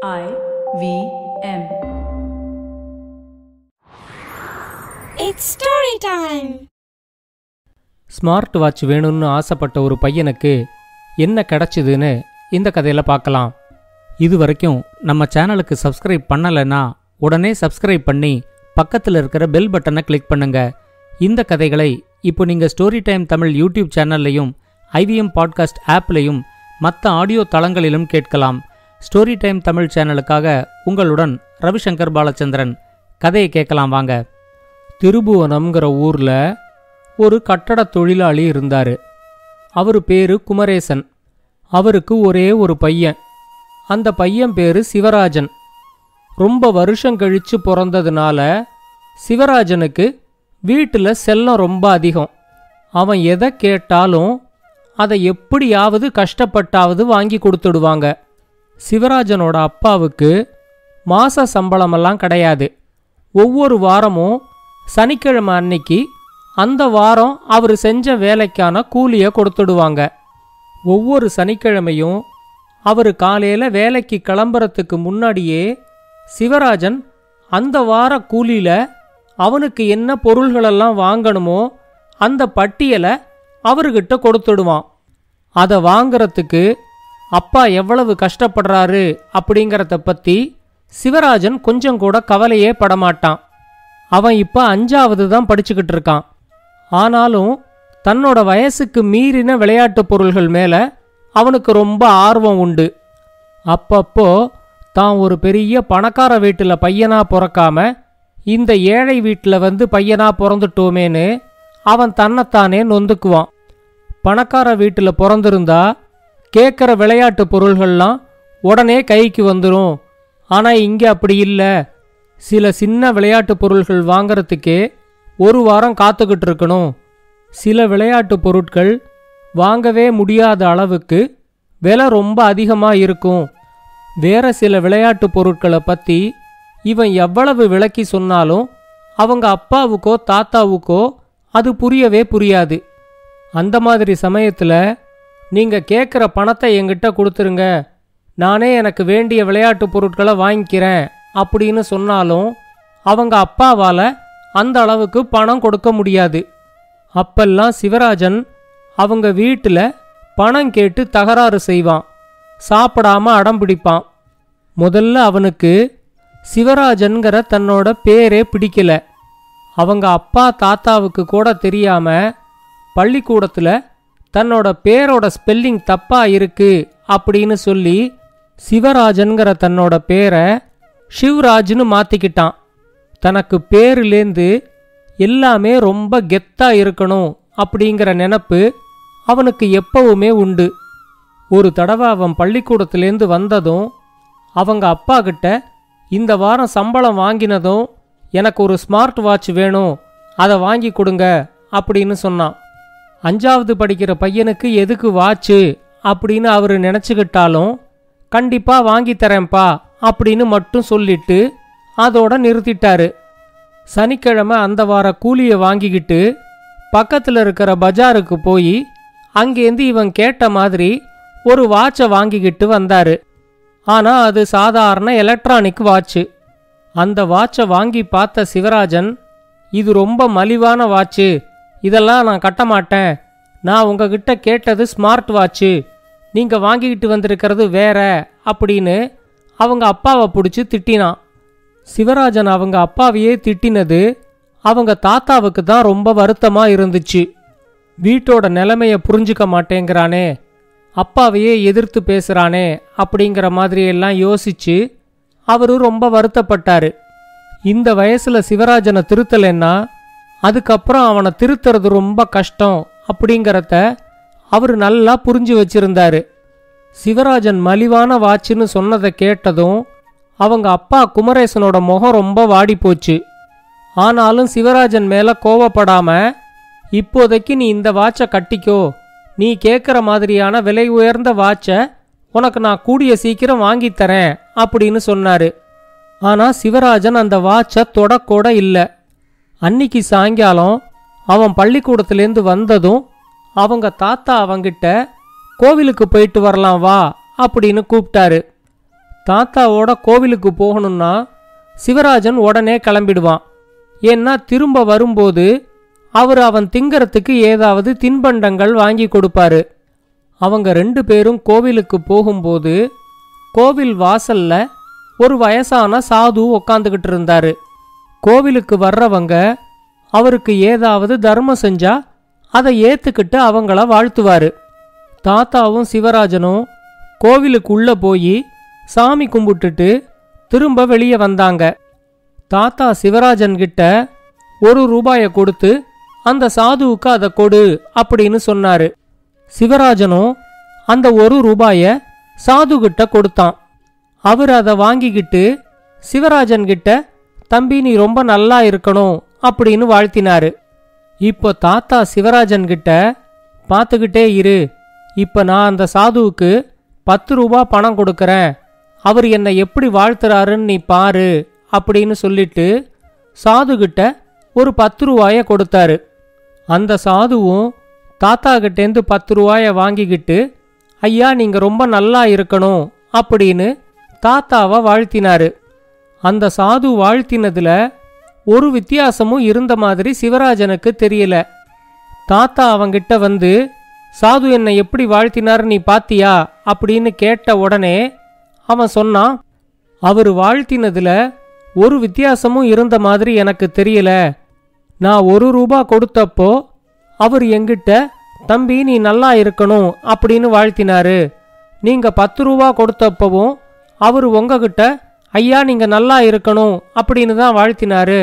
IVM. It's story time. Smart watch வேணும்னு ஆசைப்பட்ட ஒரு பையனுக்கு என்ன கிடைச்சதுன்னு இந்த கதையில் பார்க்கலாம். இது வரைக்கும் நம்ம சேனலுக்கு சப்ஸ்கிரைப் பண்ணலைன்னா உடனே சப்ஸ்கிரைப் பண்ணி பக்கத்தில் இருக்கிற பெல் பட்டனை கிளிக் பண்ணுங்க. இந்த கதைகளை இப்போ நீங்கள் ஸ்டோரி டைம் தமிழ் யூடியூப் சேனல்லையும் ஐவிஎம் பாட்காஸ்ட் ஆப்லையும் மற்ற ஆடியோ தளங்களிலும் கேட்கலாம். ஸ்டோரி டைம் தமிழ் சேனலுக்காக உங்களுடன் ரவிசங்கர் பாலச்சந்திரன். கதையை கேட்கலாம் வாங்க. திருபுவனம்ங்கிற ஊரில் ஒரு கட்டட தொழிலாளி இருந்தார். அவர் பேரு குமரேசன். அவருக்கு ஒரே ஒரு பையன். அந்த பையன் பேரு சிவராஜன். ரொம்ப வருஷம் கழிச்சு பிறந்ததுனால சிவராஜனுக்கு வீட்டில் செல்லம் ரொம்ப அதிகம். அவன் எதை கேட்டாலும் அதை எப்படியாவது கஷ்டப்பட்டாவது வாங்கி கொடுத்துடுவாங்க. சிவராஜனோட அப்பாவுக்கு மாச சம்பளமெல்லாம் கிடையாது. ஒவ்வொரு வாரமும் சனிக்கிழமை அன்னைக்கு அந்த வாரம் அவர் செஞ்ச வேலைக்கான கூலியை கொடுத்துடுவாங்க. ஒவ்வொரு சனிக்கிழமையும் அவர் காலையில் வேலைக்கு கிளம்புறதுக்கு முன்னாடியே சிவராஜன் அந்த வார கூலியில் அவனுக்கு என்ன பொருள்களெல்லாம் வாங்கணுமோ அந்த பட்டியலை அவர்கிட்ட கொடுத்துடுவான். அதை வாங்கிறதுக்கு அப்பா எவ்வளவு கஷ்டப்படுறாரு அப்படிங்கிறத பற்றி சிவராஜன் கொஞ்சம் கூட கவலையே படமாட்டான். அவன் இப்போ 5வது தான் படிச்சுக்கிட்டு இருக்கான். ஆனாலும் தன்னோட வயசுக்கு மீறின விளையாட்டு பொருள்கள் மேலே அவனுக்கு ரொம்ப ஆர்வம் உண்டு. அப்பப்போ தான் ஒரு பெரிய பணக்கார வீட்டில் பையனாக பிறக்காம இந்த ஏழை வீட்டில் வந்து பையனாக பிறந்துட்டோமேன்னு அவன் தன்னைத்தானே நொந்துக்குவான். பணக்கார வீட்டில் பிறந்திருந்தா கேட்குற விளையாட்டு பொருள்கள்லாம் உடனே கைக்கு வந்துடும். ஆனால் இங்கே அப்படி இல்லை. சில சின்ன விளையாட்டு பொருள்கள் வாங்கிறதுக்கே ஒரு வாரம் காத்துக்கிட்டு இருக்கணும். சில விளையாட்டு பொருட்கள் வாங்கவே முடியாத அளவுக்கு விலை ரொம்ப அதிகமாக இருக்கும். வேற சில விளையாட்டு பொருட்களை பற்றி இவன் எவ்வளவு விளக்கி சொன்னாலும் அவங்க அப்பாவுக்கோ தாத்தாவுக்கோ அது புரியவே புரியாது. அந்த மாதிரி சமயத்தில் நீங்கள் கேட்குற பணத்தை என்கிட்ட கொடுத்துருங்க, நானே எனக்கு வேண்டிய விளையாட்டு பொருட்களை வாங்கிக்கிறேன் அப்படின்னு சொன்னாலும் அவங்க அப்பாவால் அந்த அளவுக்கு பணம் கொடுக்க முடியாது. அப்பெல்லாம் சிவராஜன் அவங்க வீட்டில் பணம் கேட்டு தகராறு செய்வான். சாப்பிடாம அடம் பிடிப்பான். முதல்ல அவனுக்கு சிவராஜன்கிற தன்னோட பேரே பிடிக்கல. அவங்க அப்பா தாத்தாவுக்கு கூட தெரியாம பள்ளிக்கூடத்தில் தன்னோட பேரோட ஸ்பெல்லிங் தப்பா இருக்கு அப்படின்னு சொல்லி சிவராஜன்கிற தன்னோட பேரை சிவராஜ்னு மாற்றிக்கிட்டான். தனக்கு பேருலேருந்து எல்லாமே ரொம்ப கெத்தா இருக்கணும் அப்படிங்கிற நினப்பு அவனுக்கு எப்பவுமே உண்டு. ஒரு தடவை அவன் பள்ளிக்கூடத்துலேருந்து வந்ததும் அவங்க அப்பா கிட்ட இந்த வாரம் சம்பளம் வாங்கினதும் எனக்கு ஒரு ஸ்மார்ட் வாட்ச் வேணும், அதை வாங்கி கொடுங்க அப்படின்னு சொன்னான். 5வது படிக்கிற பையனுக்கு எதுக்கு வாட்சு அப்படின்னு அவர் நினச்சிக்கிட்டாலும் கண்டிப்பாக வாங்கி தரேன்ப்பா அப்படின்னு மட்டும் சொல்லிட்டு அதோட நிறுத்திட்டாரு. சனிக்கிழமை அந்த வார கூலியை வாங்கிக்கிட்டு பக்கத்தில் இருக்கிற பஜாருக்கு போய் அங்கேருந்து இவன் கேட்ட மாதிரி ஒரு வாட்சை வாங்கிக்கிட்டு வந்தார். ஆனால் அது சாதாரண எலக்ட்ரானிக் வாட்சு. அந்த வாட்சை வாங்கி பார்த்த சிவராஜன், இது ரொம்ப மலிவான வாட்சு, இதெல்லாம் நான் கட்ட மாட்டேன், நான் உங்ககிட்ட கேட்டது ஸ்மார்ட் வாட்சு, நீங்கள் வாங்கிக்கிட்டு வந்திருக்கிறது வேற அப்படின்னு அவங்க அப்பாவை பிடிச்சி திட்டினான். சிவராஜன் அவங்க அப்பாவையே திட்டினது அவங்க தாத்தாவுக்கு தான் ரொம்ப வருத்தமாக இருந்துச்சு. வீட்டோட நிலைமையை புரிஞ்சுக்க மாட்டேங்கிறானே, அப்பாவையே எதிர்த்து பேசுகிறானே அப்படிங்கிற மாதிரியெல்லாம் யோசிச்சு அவரு ரொம்ப வருத்தப்பட்டாரு. இந்த வயசில் சிவராஜனை திருத்தலைன்னா அதுக்கப்புறம் அவனை திருத்துறது ரொம்ப கஷ்டம் அப்படிங்கிறத அவர் நல்லா புரிஞ்சு வச்சிருந்தாரு. சிவராஜன் மலிவான வாட்சுன்னு சொன்னதை கேட்டதும் அவங்க அப்பா குமரேசனோட முகம் ரொம்ப வாடி போச்சு. ஆனாலும் சிவராஜன் மேலே கோவப்படாம, இப்போதைக்கு நீ இந்த வாட்சை கட்டிக்கோ, நீ கேட்குற மாதிரியான விலை உயர்ந்த வாட்சை உனக்கு நான் கூடிய சீக்கிரம் வாங்கித்தரேன் அப்படின்னு சொன்னாரு. ஆனால் சிவராஜன் அந்த வாட்சை தொடக்கூட இல்லை. அன்னிக்கு சாயங்காலம் அவன் பள்ளிக்கூடத்துலேருந்து வந்ததும் அவங்க தாத்தா அவங்கிட்ட கோவிலுக்கு போயிட்டு வரலாம் வா அப்படின்னு கூப்பிட்டாரு. தாத்தாவோட கோவிலுக்கு போகணும்னா சிவராஜன் உடனே கிளம்பிடுவான். ஏன்னா திரும்ப வரும்போது அவன் திங்கறதுக்கு ஏதாவது தின்பண்டங்கள் வாங்கி கொடுப்பாரு. அவங்க 2 பேரும் கோவிலுக்கு போகும்போது கோவில் வாசல்ல ஒரு வயசான சாது உக்காந்துக்கிட்டு இருந்தாரு. கோவிலுக்கு வர்றவங்க அவருக்கு ஏதாவது தர்மம் செஞ்சா அதை ஏத்துக்கிட்டு அவங்கள வாழ்த்துவாரு. தாத்தாவும் சிவராஜனும் கோவிலுக்குள்ள போய் சாமி கும்பிட்டுட்டு திரும்ப வெளியே வந்தாங்க. தாத்தா சிவராஜன் கிட்ட 1 ரூபாயை கொடுத்து அந்த சாதுவுக்கு அதை கொடு அப்படின்னு சொன்னாரு. சிவராஜனும் அந்த 1 ரூபாயை சாது கிட்ட கொடுத்தான். அவர் அதை வாங்கிக்கிட்டு சிவராஜன் கிட்ட, தம்பி நீ ரொம்ப நல்லா இருக்கணும் அப்படின்னு வாழ்த்தினாரு. இப்போ தாத்தா சிவராஜன் கிட்ட, பார்த்துக்கிட்டே இரு, இப்ப நான் அந்த சாதுவுக்கு 10 ரூபா பணம் கொடுக்கறேன், அவர் என்னை எப்படி வாழ்த்துறாருன்னு நீ பாரு அப்படின்னு சொல்லிட்டு சாது கிட்ட ஒரு 10 ரூபாயை கொடுத்தாரு. அந்த சாதுவும் தாத்தா கிட்டேந்து 10 ரூபாயை வாங்கிக்கிட்டு, ஐயா நீங்க ரொம்ப நல்லா இருக்கணும் அப்படின்னு தாத்தாவை வாழ்த்தினாரு. அந்த சாது வாழ்த்தினதுல ஒரு வித்தியாசமும் இருந்த மாதிரி சிவராஜனுக்கு தெரியல. தாத்தா அவங்கிட்ட வந்து, சாது என்னை எப்படி வாழ்த்தினார் நீ பாத்தியா அப்படின்னு கேட்ட உடனே அவன் சொன்னான், அவர் வாழ்த்தினதுல ஒரு வித்தியாசமும் இருந்த மாதிரி எனக்கு தெரியல. நான் 1 ரூபா கொடுத்தப்போ அவர் என்கிட்ட, தம்பி நீ நல்லா இருக்கணும் அப்படின்னு வாழ்த்தினாரு. நீங்க 10 ரூபா கொடுத்தப்பவும் அவர் உங்ககிட்ட, ஐயா நீங்க நல்லா இருக்கணும் அப்படின்னு தான் வாழ்த்தினாரு.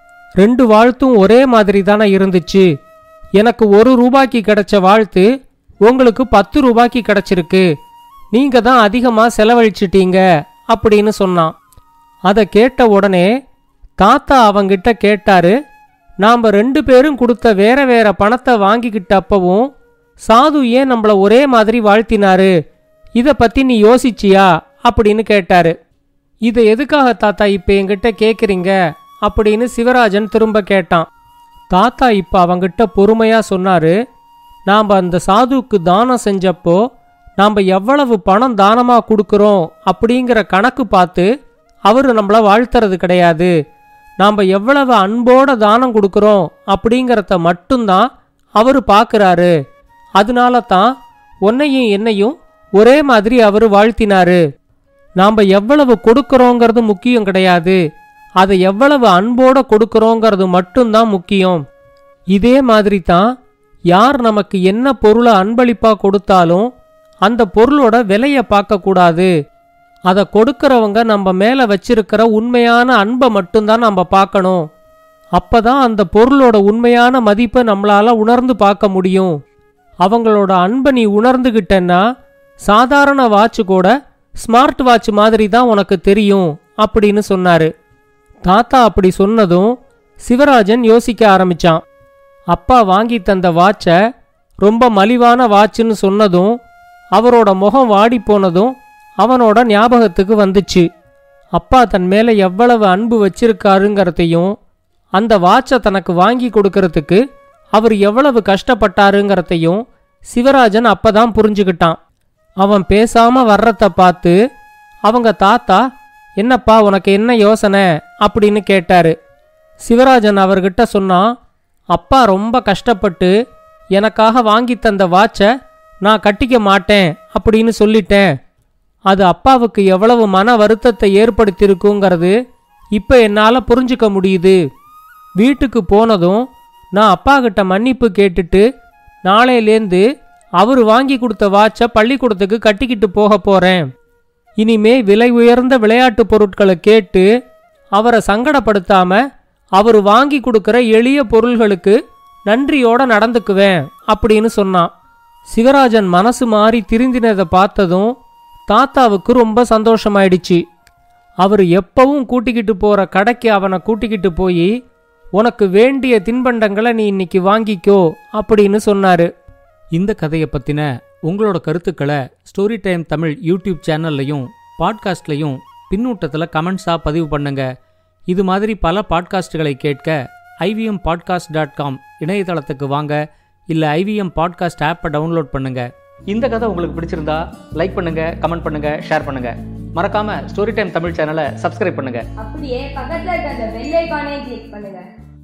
2 வாழ்த்தும் ஒரே மாதிரி தானே இருந்துச்சு. எனக்கு 1 ரூபாய்க்கு கிடைச்ச வாழ்த்து உங்களுக்கு 10 ரூபாய்க்கு கிடைச்சிருக்கு. நீங்க தான் அதிகமா செலவழிச்சிட்டீங்க அப்படின்னு சொன்னான். அதை கேட்ட உடனே தாத்தா அவங்கிட்ட கேட்டாரு, நாம 2 பேரும் கொடுத்த வேற வேற பணத்தை வாங்கிக்கிட்டப்பவும் சாது ஏன் நம்மள ஒரே மாதிரி வாழ்த்தினாரு, இத பத்தி நீ யோசிச்சியா அப்படின்னு கேட்டாரு. இதை எதுக்காக தாத்தா இப்ப என்கிட்ட கேக்குறீங்க அப்படின்னு சிவராஜன் திரும்ப கேட்டான். தாத்தா இப்ப அவங்கிட்ட பொறுமையா சொன்னாரு, நாம அந்த சாதுவுக்கு தானம் செஞ்சப்போ நாம எவ்வளவு பணம் தானமா கொடுக்கறோம் அப்படிங்கிற கணக்கு பார்த்து அவரு நம்மள வாழ்த்துறது கிடையாது. நாம எவ்வளவு அன்போட தானம் கொடுக்கறோம் அப்படிங்கறத மட்டும்தான் அவரு பாக்குறாரு. அதனால தான் உன்னையும் என்னையும் ஒரே மாதிரி அவரு வாழ்த்தினாரு. நாம எவ்வளவு கொடுக்கறோங்கிறது முக்கியம் கிடையாது, அதை எவ்வளவு அன்போட கொடுக்கறோங்கிறது மட்டும்தான் முக்கியம். இதே மாதிரி தான் யார் நமக்கு என்ன பொருளை அன்பளிப்பா கொடுத்தாலும் அந்த பொருளோட விலைய பார்க்க கூடாது. அதை கொடுக்கறவங்க நம்ம மேல வச்சிருக்கிற உண்மையான அன்பை மட்டும்தான் நம்ம பார்க்கணும். அப்பதான் அந்த பொருளோட உண்மையான மதிப்பை நம்மளால உணர்ந்து பார்க்க முடியும். அவங்களோட அன்பை நீ உணர்ந்துகிட்டன்னா சாதாரண வாட்ச் கூட ஸ்மார்ட் வாட்ச் மாதிரி தான் உனக்கு தெரியும் அப்படின்னு சொன்னாரு. தாத்தா அப்படி சொன்னதும் சிவராஜன் யோசிக்க ஆரம்பிச்சான். அப்பா வாங்கி தந்த வாட்சை ரொம்ப மலிவான வாட்சுன்னு சொன்னதும் அவரோட முகம் வாடி போனதும் அவனோட ஞாபகத்துக்கு வந்துச்சு. அப்பா தன் மேல எவ்வளவு அன்பு வச்சிருக்காருங்கிறதையும் அந்த வாட்சை தனக்கு வாங்கி கொடுக்கறதுக்கு அவர் எவ்வளவு கஷ்டப்பட்டாருங்கிறதையும் சிவராஜன் அப்பதான் புரிஞ்சுக்கிட்டான். அவன் பேசாம வர்றத பார்த்து அவங்க தாத்தா, என்னப்பா உனக்கு என்ன யோசனை அப்படின்னு கேட்டாரு. சிவராஜன் அவர்கிட்ட சொன்னா, அப்பா ரொம்ப கஷ்டப்பட்டு எனக்காக வாங்கி தந்த வாட்சை நான் கட்டிக்க மாட்டேன் அப்படின்னு சொல்லிட்டேன். அது அப்பாவுக்கு எவ்வளவு மன வருத்தத்தை ஏற்படுத்தியிருக்குங்கிறது இப்ப என்னால புரிஞ்சுக்க முடியுது. வீட்டுக்கு போனதும் நான் அப்பா கிட்ட மன்னிப்பு கேட்டுட்டு நாளையிலேந்து அவரு வாங்கி கொடுத்த வாட்சை பள்ளிக்கூடத்துக்கு கட்டிக்கிட்டு போக போறேன். இனிமே விலை உயர்ந்த விளையாட்டு பொருட்களை கேட்டு அவரை சங்கடப்படுத்தாம அவரு வாங்கி கொடுக்கிற எளிய பொருள்களுக்கு நன்றியோட நடந்துக்குவேன் அப்படின்னு சொன்னான். சிவராஜன் மனசு மாறி திருந்தினதை பார்த்ததும் தாத்தாவுக்கு ரொம்ப சந்தோஷமாயிடுச்சு. அவர் எப்பவும் கூட்டிக்கிட்டு போற கடைக்கு அவனை கூட்டிக்கிட்டு போய், உனக்கு வேண்டிய தின்பண்டங்களை நீ இன்னைக்கு வாங்கிக்கோ அப்படின்னு சொன்னாரு. இந்த கதையை பத்தின உங்களோட கருத்துக்களை ஸ்டோரி டைம் தமிழ் யூடியூப் சேனல்லையும் பாட்காஸ்ட்லையும் பின்னூட்டத்தில் கமெண்ட்ஸாக பதிவு பண்ணுங்க. இது மாதிரி பல பாட்காஸ்டுகளை கேட்க ivmpodcast.com இணையதளத்துக்கு வாங்க, இல்லை IVM பாட்காஸ்ட் ஆப்பை டவுன்லோட் பண்ணுங்க. இந்த கதை உங்களுக்கு பிடிச்சிருந்தா லைக் பண்ணுங்க, கமெண்ட் பண்ணுங்க, ஷேர் பண்ணுங்க. மறக்காம ஸ்டோரி டைம் தமிழ் சேனலை சப்ஸ்கிரைப் பண்ணுங்க. அப்படியே பக்கத்துல இருக்க அந்த பெல் ஐகானையும் கிளிக் பண்ணுங்க.